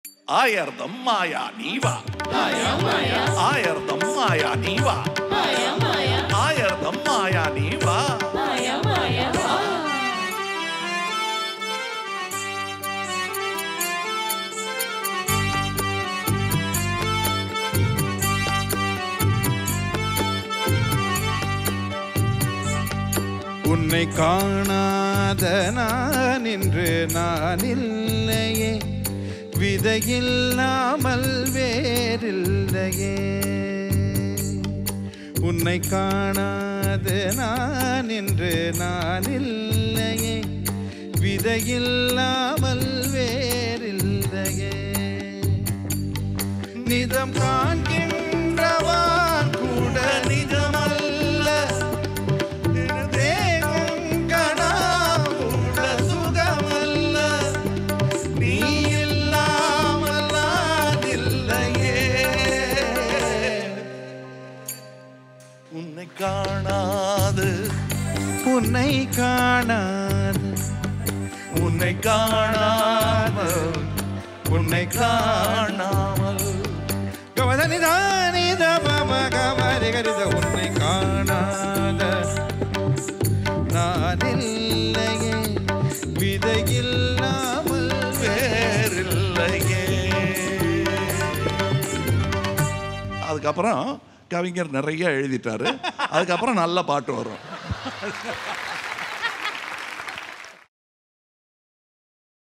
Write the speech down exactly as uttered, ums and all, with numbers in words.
ஆயர்தம் மாயா நீவா ஆயர்தம் மாயா நீவா ஆயர்தம் மாயா நீவா உன்னை காணாத நான் இன்று நான் இல்லையே, விதையில்லாமல் வேறில்லையே. உன்னை காணாத நான் இன்று நான் இல்லையே, விதையில்லாமல் வேறில்லையே. நிதம் காண்கின்றவான் கூட நிஜமல்ல, காணாது உன்னை காணாது உன்னை காணாமல் உன்னை காணாமல் கவதனிதானித பமகமரிகரித உன்னை காணாத நான் இல்லையே, விதையில்லாமல் வேறில்லையே. அதுக்கப்புறம் கவிஞர் நிறைய எழுதிட்டாரு. அதுக்கப்புறம் நல்ல பாட்டு வரும்.